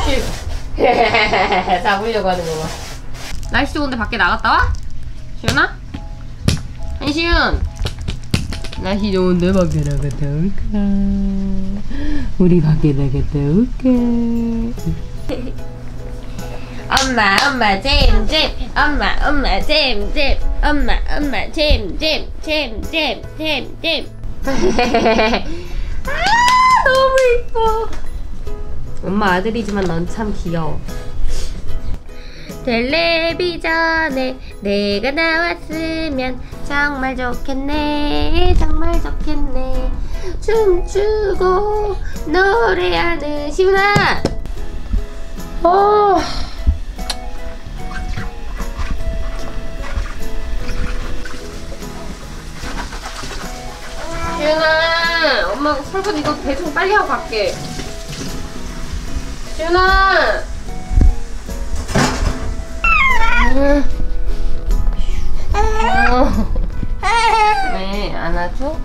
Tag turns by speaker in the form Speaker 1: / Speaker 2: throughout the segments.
Speaker 1: 잡으려고 하는 거봐. 날씨 좋은데 밖에 나갔다 와? 시윤아? 한시윤! 날씨 좋은데 밖에 나갔다 올까? 우리 밖에 나갔다 올까? 엄마 잼잼 엄마 잼잼 엄마 잼잼 잼잼 아 너무 이뻐. 엄마 아들이지만 넌 참 귀여워. 텔레비전에 내가 나왔으면 정말 좋겠네 정말 좋겠네. 춤추고 노래하는 시훈아. 시윤아 엄마 설거지 이거 대충 빨리 하고 갈게. 시윤아 왜 안아줘?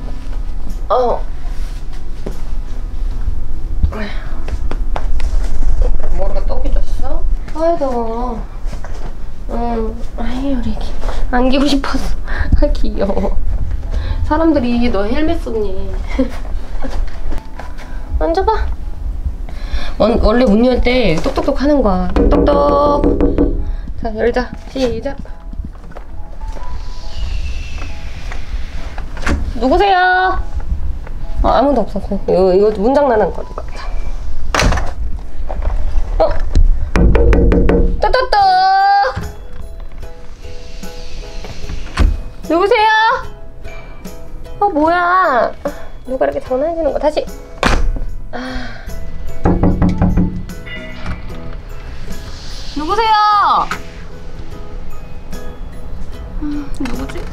Speaker 1: 머리가 떡이 졌어? 아이고 아이 우리 애기 안기고 싶었어. 아 귀여워. 사람들이 너 헬멧 썼니? 만져봐. 원래 문 열 때 똑똑똑 하는 거야. 똑똑똑. 자 열자. 시작. 누구세요? 아무도 없었어. 이거 문장 나는 거니까. 똑똑똑. 누구세요? 뭐야? 누가 이렇게 장난해주는 거? 다시. 누구세요? 누구지?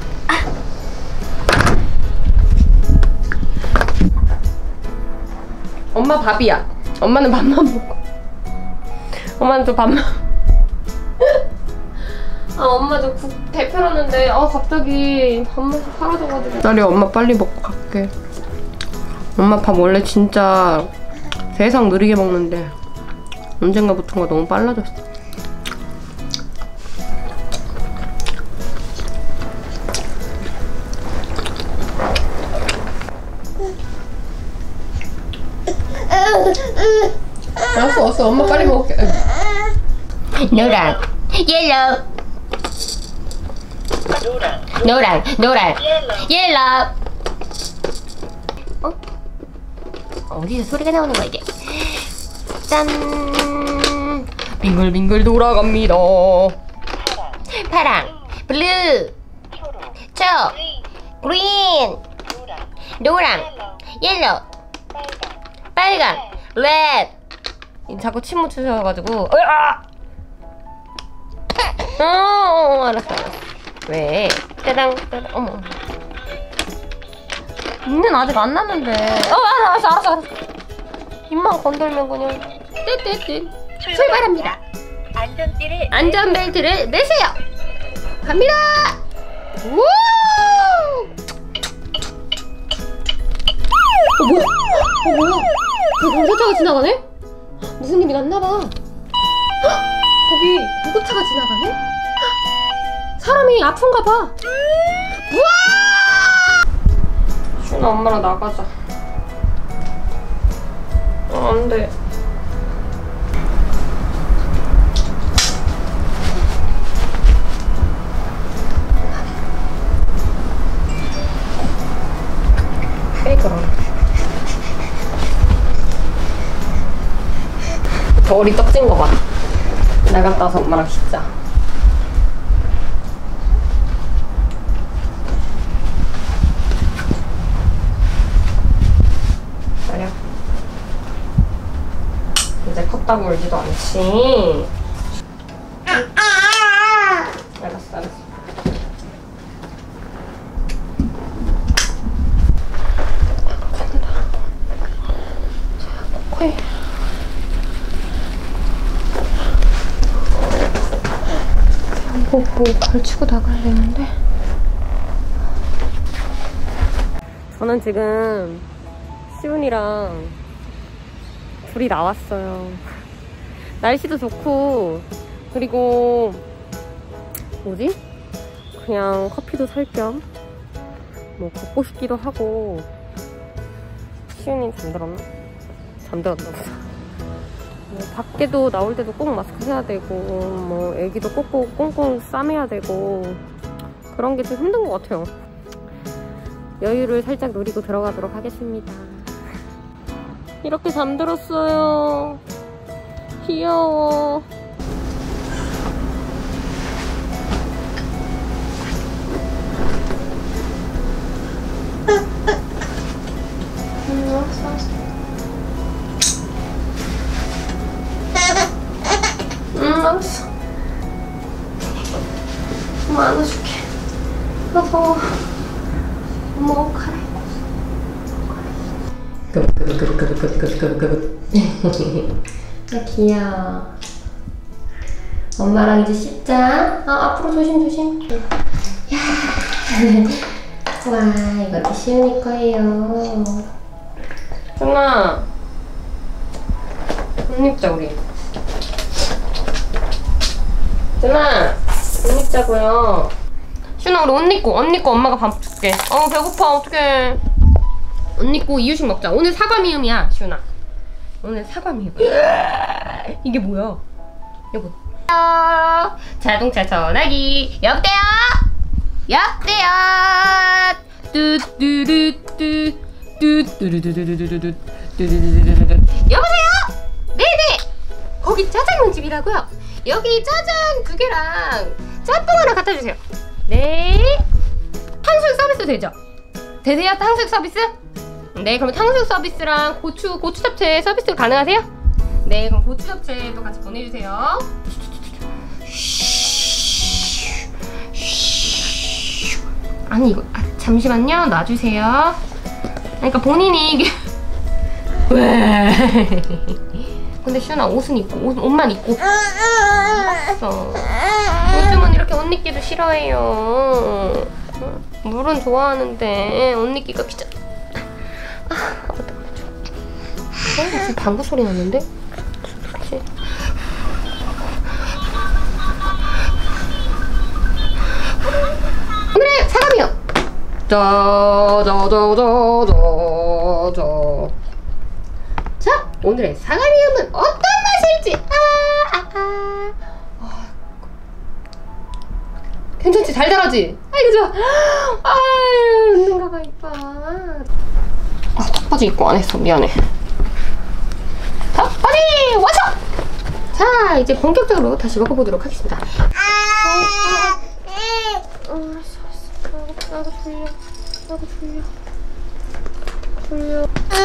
Speaker 1: 엄마 밥이야. 엄마는 밥만 먹고. 엄마는 또 밥만. 엄마 저 국 데펴놨는데 갑자기 밥맛이 사라져가지고. 딸이 엄마 빨리 먹고 갈게. 엄마 밥 원래 진짜 세상 느리게 먹는데 언젠가부터가 너무 빨라졌어. 알았어 엄마 빨리 먹을게. 노랑 옐로우 노랑 옐로우. 어디서 소리가 나오는 거야 이게. 짠. 빙글빙글 돌아갑니다. 파랑 블루 초 그린 노랑 옐로우 빨강 레드. 자꾸 침 묻히셔가지고. 알았어. 왜? 따당 따당. 어머. 입는 아직 안 났는데. 알았어. 입만 건들면 그냥 떼떼떼. 출발합니다. 안전벨트를 매세요. 갑니다. 우! 뭐야? 저 공사차가 지나가네? 무슨 일이 났나봐. 저기 구급차가 지나가네? 사람이 아픈가봐. 우와! 시윤아 엄마랑 나가자. 안돼. 그럼 머리 떡진 거 봐. 나갔다 와서 엄마랑 씻자. 그래. 이제 컸다고 울지도 않지. 알았어. 코에 뭐 걸치고 나가야 되는데. 저는 지금 시훈이랑 둘이 나왔어요. 날씨도 좋고, 그리고 뭐지? 그냥 커피도 살 겸 뭐 걷고 싶기도 하고. 시윤이 잠들었나? 잠들었나 보다. 뭐 밖에도 나올 때도 꼭 마스크 해야 되고, 뭐 애기도 꼭꼭 꽁꽁 싸매야 되고, 그런 게 좀 힘든 것 같아요. 여유를 살짝 누리고 들어가도록 하겠습니다. 이렇게 잠들었어요. 귀여워. 알았어. 엄마 안아줄게. 아, 더워. 엄마 옷 갈아입고. 아, 귀여워. 엄마랑 이제 씻자. 앞으로 조심. 야. 와, 이것도 시윤이 거예요. 준아, 옷 입자 우리. 준아, 옷 입자고요. 시윤아, 우리 옷 입고 엄마가 밥 줄게. 배고파. 어떡해. 옷 입고 이유식 먹자. 오늘 사과 미음이야, 시윤아. 오늘 사과 미음. 이게 뭐야? 여보. 자동차 전화기 여보세요? 여보세요? 네네. 거기 짜장면 집이라고요? 여기 짜장 2개랑 짬뽕 하나 갖다 주세요. 네. 탕수육 서비스 되죠? 되세요? 탕수육 서비스? 네, 그럼 탕수육 서비스랑 고추 잡채 서비스 가능하세요? 네, 그럼 고추 잡채도 같이 보내주세요. 아니 이거 잠시만요. 놔주세요. 그러니까 본인이 이게 왜? 근데 시윤아 옷은 입고 옷만 입고 왔어. 요즘은 이렇게 옷 입기도 싫어해요. 물은 좋아하는데 옷 입기가 귀찮. 무슨 방구 소리 났는데? 그렇지. 오늘의 사과미요. 자, 오늘의 사과미음은 어떤 맛일지. 괜찮지? 잘 자라지? 아이고 좋아. 아유, 웃는 거가 이뻐. 턱받이 입고 안 했어. 미안해. 턱받이 와서. 자, 이제 본격적으로 다시 먹어보도록 하겠습니다. 알았어. 나도 졸려.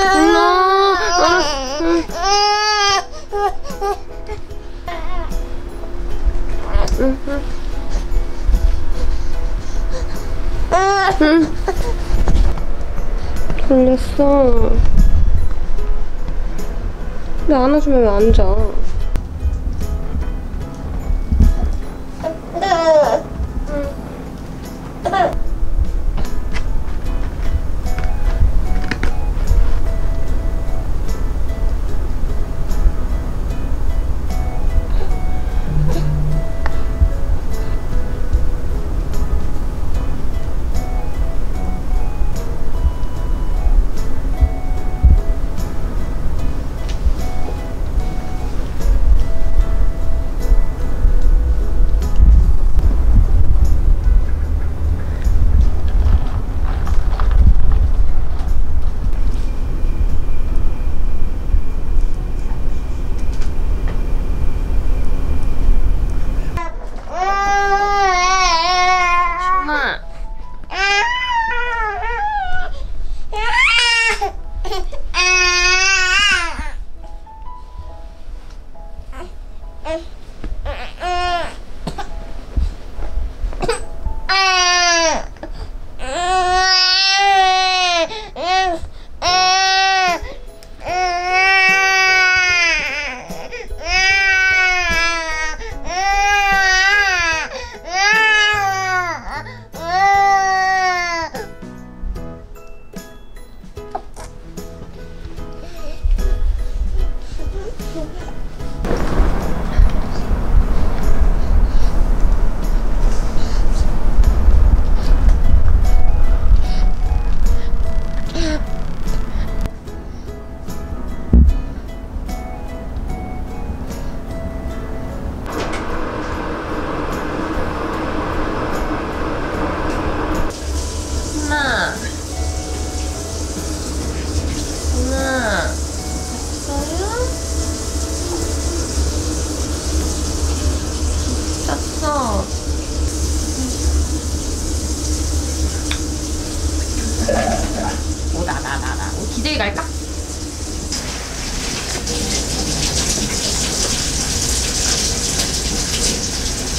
Speaker 1: 졸렸어. 근데 안아주면 왜 안 자?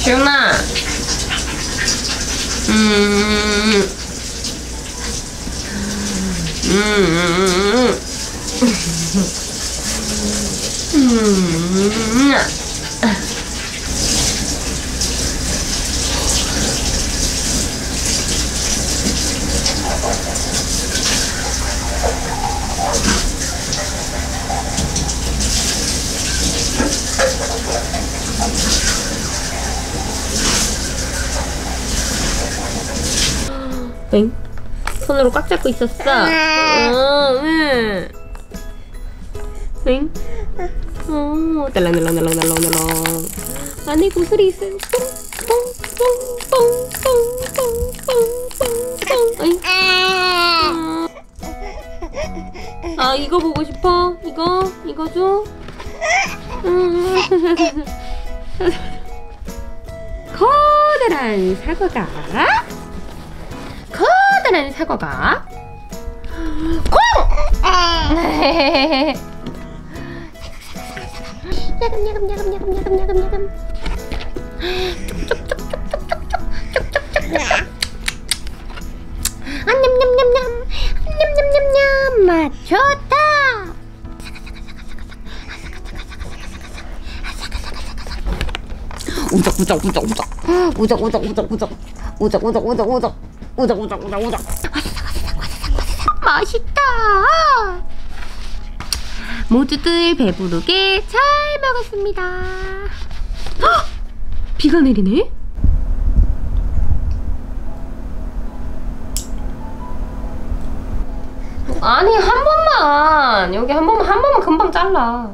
Speaker 1: 시훈아. 응? 손으로 꽉 잡고 있었어. 응. 응? 달랑달랑달랑달랑달랑. 안에 구슬이 있어요. 뽕뽕뽕뽕뽕뽕뽕뽕. 아, 이거 보고 싶어? 이거 줘? 커다란 사과가 콩! 야금 냠냠냠냠 맛 좋다. 우적 맛있다. 모두들 배부르게 잘 먹었습니다. 헉! 비가 내리네? 아니, 한 번만. 여기 한 번만 금방 잘라.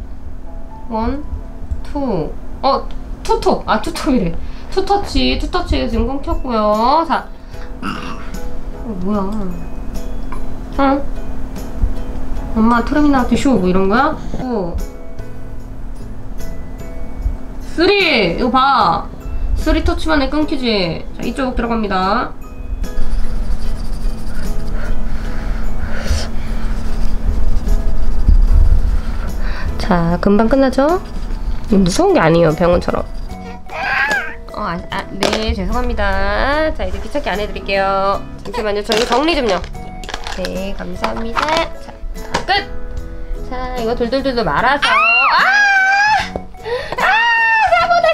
Speaker 1: 투톱. 아, 투톱이래. 투터치 지금 끊겼고요. 자. 뭐야. 응? 엄마 트레미나트 쇼 뭐 이런 거야? 3! 이거 봐. 3 터치만 해 끊기지. 자, 이쪽 들어갑니다. 자, 금방 끝나죠? 무서운 게 아니에요, 병원처럼. 네, 죄송합니다. 자, 이제 귀찮게 안 해드릴게요. 잠시만요, 저 이거 정리 좀요. 네, 감사합니다. 자, 끝! 자, 이거 돌돌돌돌 말아서. 사고다,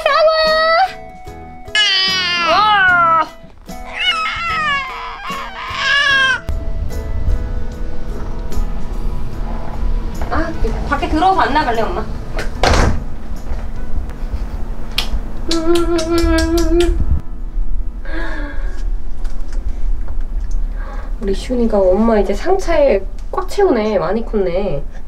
Speaker 1: 사고야! 밖에 들어서 안 나갈래, 엄마? 우리 시훈이가 엄마 이제 상차에 꽉 채우네. 많이 컸네.